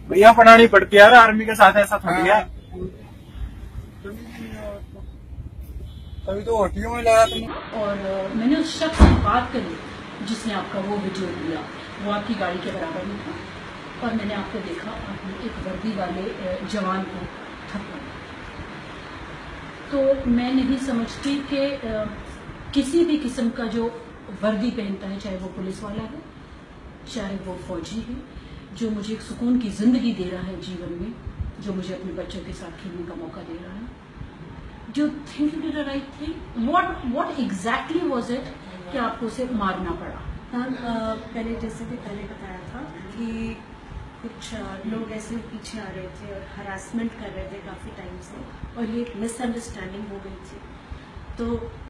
भैया पढ़ानी पड़ती है यार, आर्मी के साथ ऐसा थोड़ी है। तभी तो होटियों में लगा तुमने। और मैंने उस शख्स से बात करी जिसने आपका वो वीडियो लिया, वो आपकी गाड़ी के बराबर में था, और मैंने आपको देखा आपने एक वर्दी वाले जवान को थप्पड़। तो मैं नहीं समझती कि किसी भी किस्म का जो वर्दी पहनता है, चाहे वो पुलिस वाला है चाहे वो फौजी है, जो मुझे एक सुकून की जिंदगी दे रहा है जीवन में, जो मुझे अपने बच्चों के साथ खेलने का मौका दे रहा है, जो think did the right thing, what exactly was it कि आपको उसे मारना पड़ा? मैम पहले जैसे भी पहले बताया था कि कुछ लोग ऐसे पीछे आ रहे थे और हरासमेंट कर रहे थे काफ़ी टाइम से, और ये मिसअंडरस्टैंडिंग हो गई थी। तो